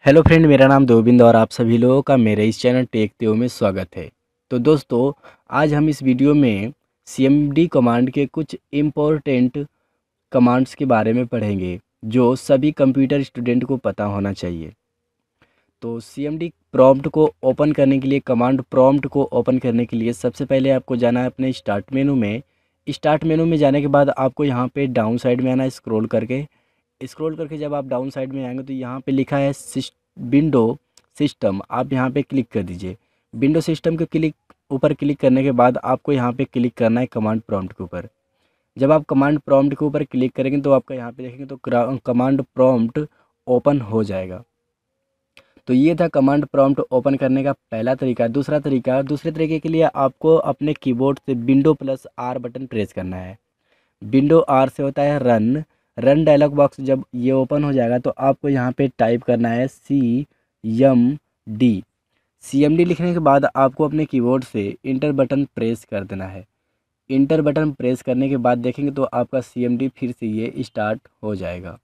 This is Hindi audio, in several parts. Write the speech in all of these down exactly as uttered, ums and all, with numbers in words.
हेलो फ्रेंड, मेरा नाम गोविंद और आप सभी लोगों का मेरे इस चैनल टेक तेओ में स्वागत है। तो दोस्तों, आज हम इस वीडियो में सीएमडी कमांड के कुछ इम्पोर्टेंट कमांड्स के बारे में पढ़ेंगे जो सभी कंप्यूटर स्टूडेंट को पता होना चाहिए। तो सीएमडी प्रॉम्प्ट को ओपन करने के लिए, कमांड प्रॉम्प्ट को ओपन करने के लिए सबसे पहले आपको जाना है अपने स्टार्ट मेनू में। स्टार्ट मेनू में जाने के बाद आपको यहाँ पे डाउन साइड में आना है, स्क्रॉल करके स्क्रॉल करके जब आप डाउन साइड में आएंगे तो यहाँ पे लिखा है विंडो सिस्टम, आप यहाँ पे क्लिक कर दीजिए। विंडो सिस्टम के क्लिक ऊपर क्लिक करने के बाद आपको यहाँ पे क्लिक करना है कमांड प्रॉम्प्ट के ऊपर। जब आप कमांड प्रॉम्प्ट के ऊपर क्लिक करेंगे तो आपका यहाँ पे देखेंगे तो कमांड प्रॉम्प्ट ओपन हो जाएगा। तो ये था कमांड प्रॉम्प्ट ओपन करने का पहला तरीका। दूसरा तरीका, दूसरे तरीके के लिए आपको अपने कीबोर्ड से window plus R button press करना है। विंडो आर से होता है रन। रन डायलॉग बॉक्स जब ये ओपन हो जाएगा तो आपको यहाँ पे टाइप करना है C M D. C M D लिखने के बाद आपको अपने कीबोर्ड से इंटर बटन प्रेस कर देना है। इंटर बटन प्रेस करने के बाद देखेंगे तो आपका सी एम डी फिर से ये स्टार्ट हो जाएगा।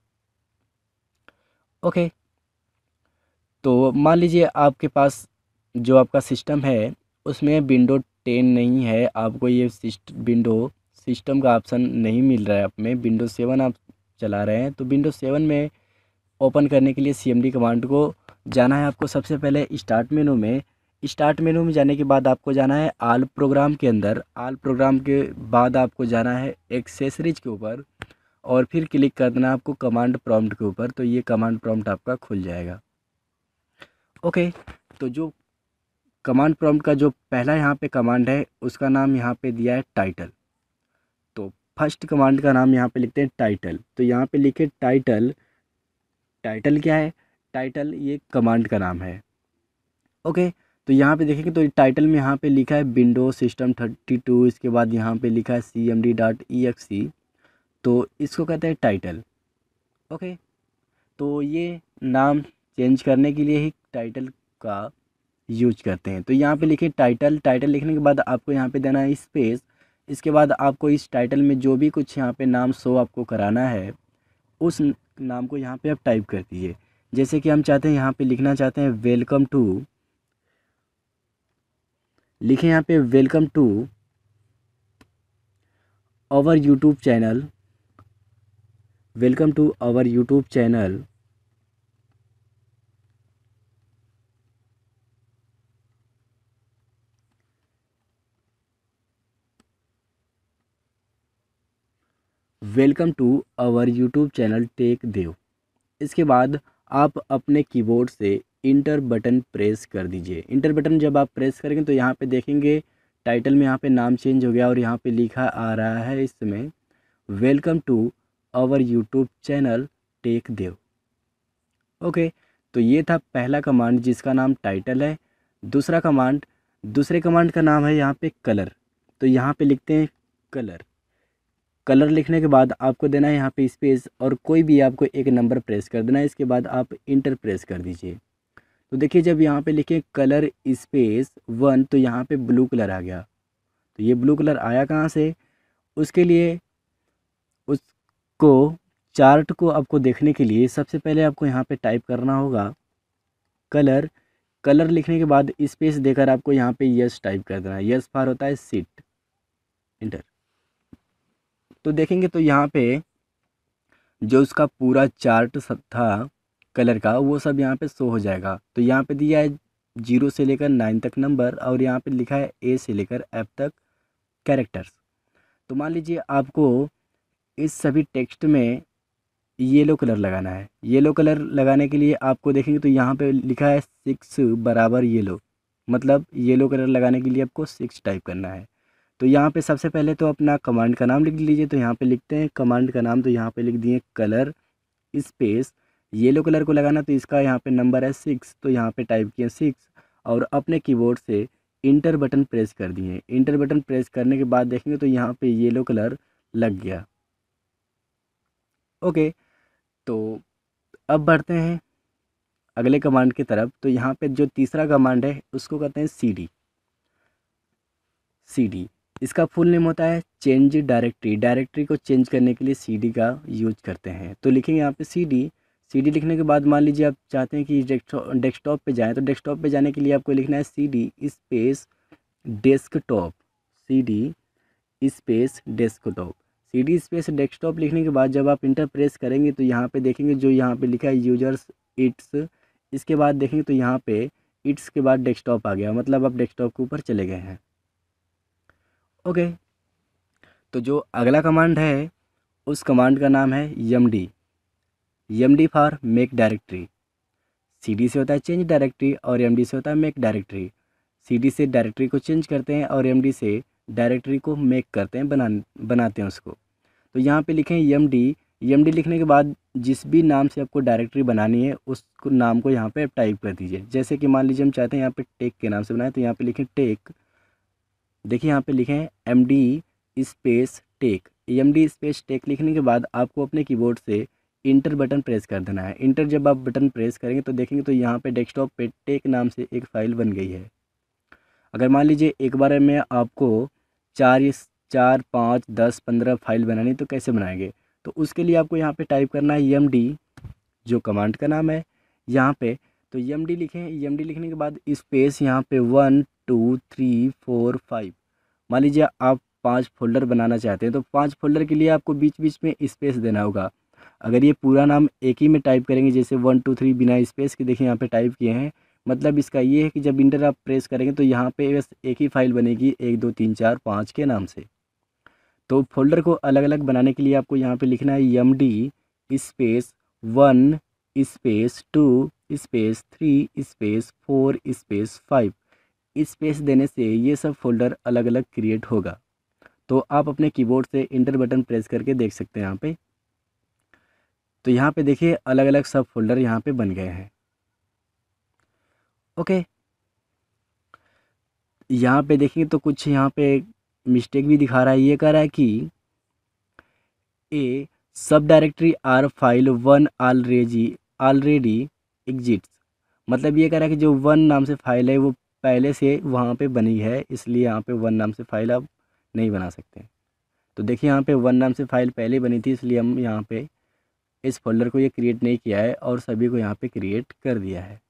ओके, तो मान लीजिए आपके पास जो आपका सिस्टम है उसमें विंडो टेन नहीं है, आपको ये विंडो सिस्टम का ऑप्शन नहीं मिल रहा है, आप में विंडो सेवन आप चला रहे हैं। तो विंडो सेवन में ओपन करने के लिए सीएमडी कमांड को जाना है आपको सबसे पहले स्टार्ट मेनू में। स्टार्ट मेनू में जाने के बाद आपको जाना है आल प्रोग्राम के अंदर। आल प्रोग्राम के बाद आपको जाना है एक्सेसरीज के ऊपर और फिर क्लिक कर देना आपको कमांड प्रॉम्प्ट के ऊपर। तो ये कमांड प्रॉम्प्ट आपका खुल जाएगा। ओके, तो जो कमांड प्रॉम्प्ट का जो पहला यहाँ पे कमांड है उसका नाम यहाँ पे दिया है टाइटल। तो फर्स्ट कमांड का नाम यहाँ पे लिखते हैं टाइटल। तो यहाँ पे लिखे टाइटल। टाइटल क्या है? टाइटल ये कमांड का नाम है। ओके, तो यहाँ पे देखेंगे तो टाइटल में यहाँ पे लिखा है विंडो सिस्टम थर्टी टू, इसके बाद यहाँ पे लिखा है C M D dot E X C. तो इसको कहते हैं टाइटल। ओके, तो ये नाम चेंज करने के लिए ही टाइटल का यूज करते हैं। तो यहाँ पे लिखे टाइटल। टाइटल लिखने के बाद आपको यहाँ पे देना है स्पेस। इसके बाद आपको इस टाइटल में जो भी कुछ यहाँ पे नाम शो आपको कराना है उस नाम को यहाँ पे आप टाइप कर दीजिए। जैसे कि हम चाहते हैं यहाँ पे लिखना चाहते हैं वेलकम टू, लिखें यहाँ पे welcome to our YouTube channel. Welcome to our YouTube channel. Welcome to our YouTube channel tech Dev. इसके बाद आप अपने कीबोर्ड से इंटर बटन प्रेस कर दीजिए। इंटर बटन जब आप प्रेस करेंगे तो यहाँ पे देखेंगे टाइटल में यहाँ पे नाम चेंज हो गया और यहाँ पे लिखा आ रहा है इसमें welcome to our YouTube channel tech Dev. Okay, तो ये था पहला कमांड जिसका नाम टाइटल है। दूसरा कमांड, दूसरे कमांड का नाम है यहाँ पे कलर। तो यहाँ पे लिखते हैं कलर। कलर लिखने के बाद आपको देना है यहाँ पे स्पेस और कोई भी आपको एक नंबर प्रेस कर देना है। इसके बाद आप इंटर प्रेस कर दीजिए। तो देखिए जब यहाँ पे लिखे कलर स्पेस वन तो यहाँ पे ब्लू कलर आ गया। तो ये ब्लू कलर आया कहाँ से? उसके लिए उसको चार्ट को आपको देखने के लिए सबसे पहले आपको यहाँ पे टाइप करना होगा कलर। कलर लिखने के बाद स्पेस देकर आपको यहाँ पे यस टाइप कर देना है। यस फॉर होता है सीट। इंटर। तो देखेंगे तो यहाँ पे जो उसका पूरा चार्ट सब था कलर का वो सब यहाँ पे शो हो जाएगा। तो यहाँ पे दिया है जीरो से लेकर नाइन तक नंबर और यहाँ पे लिखा है ए से लेकर एफ तक कैरेक्टर्स। तो मान लीजिए आपको इस सभी टेक्स्ट में येलो कलर लगाना है। येलो कलर लगाने के लिए आपको देखेंगे तो यहाँ पे लिखा है सिक्स बराबर येलो, मतलब येलो कलर लगाने के लिए आपको सिक्स टाइप करना है। तो यहाँ पे सबसे पहले तो अपना कमांड का नाम लिख लीजिए। तो यहाँ पे लिखते हैं कमांड का नाम। तो यहाँ पे लिख दिए कलर स्पेस येलो कलर को लगाना। तो इसका यहाँ पे नंबर है सिक्स। तो यहाँ पे टाइप किए सिक्स और अपने कीबोर्ड से इंटर बटन प्रेस कर दिए। इंटर बटन प्रेस करने के बाद देखेंगे तो यहाँ पे येलो कलर लग गया। ओके, तो अब बढ़ते हैं अगले कमांड की तरफ। तो यहाँ पे जो तीसरा कमांड है उसको कहते हैं सी डी। सी डी इसका फुल नेम होता है चेंज डायरेक्टरी। डायरेक्टरी को चेंज करने के लिए सी डी का यूज करते हैं। तो लिखेंगे यहाँ पे सी डी सीडी लिखने के बाद मान लीजिए आप चाहते हैं कि डेस्कटॉप डेस्कटॉप पे जाएं, तो डेस्कटॉप पे जाने के लिए आपको लिखना है C D space desktop, C D space desktop. C D space desktop लिखने के बाद जब आप इंटर प्रेस करेंगे तो यहाँ पे देखेंगे जो यहाँ पे लिखा है यूजर्स इट्स, इसके बाद देखेंगे तो यहाँ पे इट्स के बाद डेस्कटॉप आ गया, मतलब आप डेस्कटॉप के ऊपर चले गए हैं। ओके, तो जो अगला कमांड है उस कमांड का नाम है M D, M D for make directory. C D से होता है चेंज डायरेक्टरी और एम डी से होता है मेक डायरेक्टरी। सी डी से डायरेक्टरी को चेंज करते हैं और एम डी से डायरेक्टरी को मेक करते हैं, बना बनाते हैं उसको। तो यहाँ पे लिखें एम डी, एम डी लिखने के बाद जिस भी नाम से आपको डायरेक्टरी बनानी है उस नाम को यहाँ पे टाइप कर दीजिए। जैसे कि मान लीजिए हम चाहते हैं यहाँ पे टेक के नाम से बनाएं, तो यहाँ पे लिखें टेक। देखिए यहाँ पे लिखें M D space tech. M D space tech लिखने के बाद आपको अपने कीबोर्ड से इंटर बटन प्रेस कर देना है। इंटर जब आप बटन प्रेस करेंगे तो देखेंगे तो यहाँ पे डेस्कटॉप पे टेक नाम से एक फ़ाइल बन गई है। अगर मान लीजिए एक बार में आपको चार या चार पाँच दस पंद्रह फाइल बनानी, तो कैसे बनाएंगे? तो उसके लिए आपको यहाँ पे टाइप करना है एम डी, जो कमांड का नाम है यहाँ पे। तो एम डी लिखें, एम डी लिखने के बाद स्पेस यहाँ पे one two three four five. मान लीजिए आप पांच फोल्डर बनाना चाहते हैं, तो पांच फोल्डर के लिए आपको बीच बीच में स्पेस देना होगा। अगर ये पूरा नाम एक ही में टाइप करेंगे, जैसे वन टू थ्री बिना स्पेस के देखिए यहाँ पे टाइप किए हैं, मतलब इसका ये है कि जब इंटर आप प्रेस करेंगे तो यहाँ पे बस एक ही फाइल बनेगी, एक दो तीन चार पाँच के नाम से। तो फोल्डर को अलग अलग बनाने के लिए आपको यहाँ पे लिखना है M D space one space two space three space four space five. Space देने से ये सब फोल्डर अलग अलग क्रिएट होगा। तो आप अपने कीबोर्ड से इंटर बटन प्रेस करके देख सकते हैं यहाँ पे। तो यहाँ पे देखिए अलग अलग सब फोल्डर यहाँ पे बन गए हैं। ओके, यहाँ पे देखिए तो कुछ यहाँ पे मिस्टेक भी दिखा रहा है। ये कह रहा है कि a sub directory or file one already already exists, मतलब ये कह रहा है कि जो वन नाम से फाइल है वो पहले से वहाँ पे बनी है, इसलिए यहाँ पे वन नाम से फाइल आप नहीं बना सकते। तो देखिए यहाँ पे वन नाम से फाइल पहले बनी थी, इसलिए हम यहाँ पे इस फोल्डर को ये क्रिएट नहीं किया है और सभी को यहाँ पे क्रिएट कर दिया है।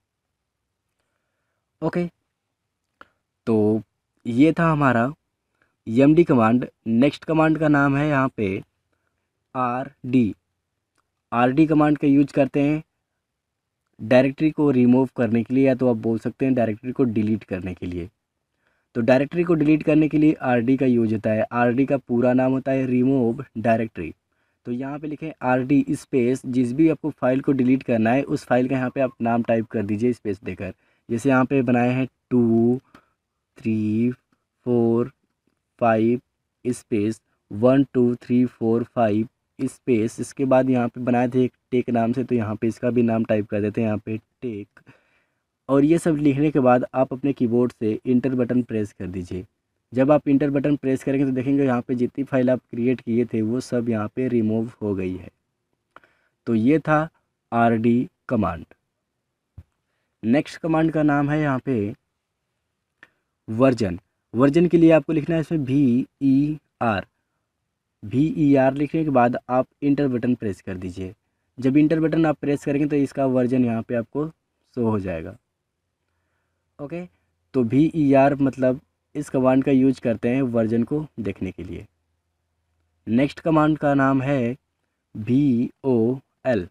ओके, तो ये था हमारा M D command. Next command का नाम है यहाँ पे R D. R D command का यूज करते हैं डायरेक्टरी को रिमूव करने के लिए, या तो आप बोल सकते हैं डायरेक्टरी को डिलीट करने के लिए। तो डायरेक्टरी को डिलीट करने के लिए आर डी का यूज होता है। आर डी का पूरा नाम होता है रिमूव डायरेक्टरी। तो यहाँ पे लिखें आर डी स्पेस, जिस भी आपको फाइल को डिलीट करना है उस फाइल का यहाँ पे आप नाम टाइप कर दीजिए स्पेस देकर। जैसे यहाँ पे बनाए हैं two three four five space one two three four five space, इसके बाद यहाँ पे बनाए थे एक टेक नाम से, तो यहाँ पे इसका भी नाम टाइप कर देते हैं यहाँ पे टेक। और ये सब लिखने के बाद आप अपने कीबोर्ड से इंटर बटन प्रेस कर दीजिए। जब आप इंटर बटन प्रेस करेंगे तो देखेंगे यहाँ पे जितनी फाइल आप क्रिएट किए थे वो सब यहाँ पे रिमूव हो गई है। तो ये था R D command. Next command का नाम है यहाँ पे वर्जन। वर्जन के लिए आपको लिखना है इसमें V E R. V E R लिखने के बाद आप इंटर बटन प्रेस कर दीजिए। जब इंटर बटन आप प्रेस करेंगे तो इसका वर्जन यहाँ पे आपको शो हो जाएगा। ओके, तो वी ई आर मतलब इस कमांड का यूज करते हैं वर्जन को देखने के लिए। नेक्स्ट कमांड का नाम है V O L.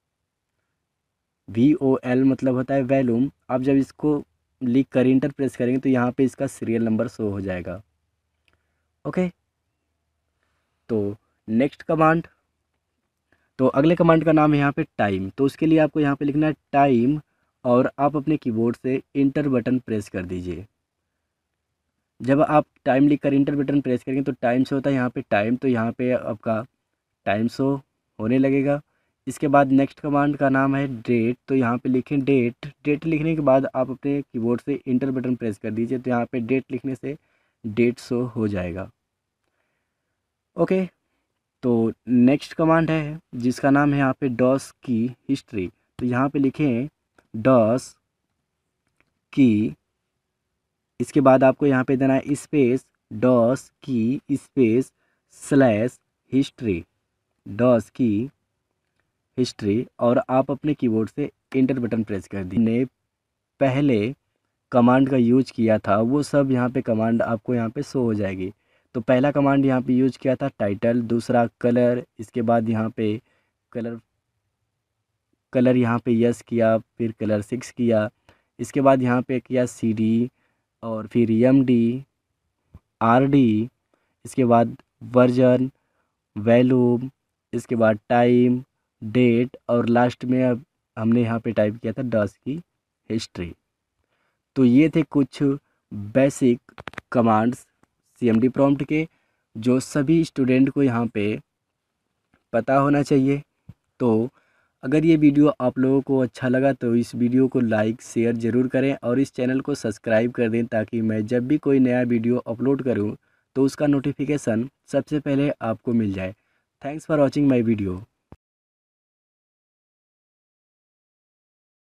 V O L मतलब होता है वॉल्यूम। आप जब इसको लिख कर इंटर प्रेस करेंगे तो यहाँ पे इसका सीरियल नंबर शो हो जाएगा। ओके, तो नेक्स्ट कमांड, तो अगले कमांड का नाम है यहाँ पे टाइम। तो उसके लिए आपको यहाँ पे लिखना है टाइम और आप अपने कीबोर्ड से इंटर बटन प्रेस कर दीजिए। जब आप टाइम लिख कर इंटर बटन प्रेस करेंगे तो टाइम से होता है यहाँ पे टाइम, तो यहाँ पे आपका टाइम शो होने लगेगा। इसके बाद नेक्स्ट कमांड का नाम है डेट। तो यहाँ पे लिखें डेट। डेट लिखने के बाद आप अपने कीबोर्ड से इंटर बटन प्रेस कर दीजिए, तो यहाँ पे डेट लिखने से डेट शो हो जाएगा। ओके, तो नेक्स्ट कमांड है जिसका नाम है यहाँ पे डॉस की हिस्ट्री। तो यहाँ पे लिखें डॉस की, इसके बाद आपको यहाँ पे देना है स्पेस डॉस की स्पेस स्लैश हिस्ट्री, डॉस की हिस्ट्री और आप अपने कीबोर्ड से इंटर बटन प्रेस कर दी। ने पहले कमांड का यूज किया था वो सब यहाँ पे कमांड आपको यहाँ पे शो हो जाएगी। तो पहला कमांड यहाँ पे यूज किया था टाइटल, दूसरा कलर, इसके बाद यहाँ पे कलर कलर यहाँ पे यस किया, फिर कलर सिक्स किया, इसके बाद यहाँ पे किया सी डी और फिर एम डी आर डी, इसके बाद वर्जन, वैल्यूम, इसके बाद टाइम, डेट और लास्ट में अब हमने यहाँ पे टाइप किया था डॉस की हिस्ट्री। तो ये थे कुछ बेसिक कमांड्स सीएमडी प्रॉम्प्ट के जो सभी स्टूडेंट को यहाँ पे पता होना चाहिए। तो अगर ये वीडियो आप लोगों को अच्छा लगा तो इस वीडियो को लाइक शेयर ज़रूर करें और इस चैनल को सब्सक्राइब कर दें ताकि मैं जब भी कोई नया वीडियो अपलोड करूं तो उसका नोटिफिकेशन सबसे पहले आपको मिल जाए। Thanks for watching my video.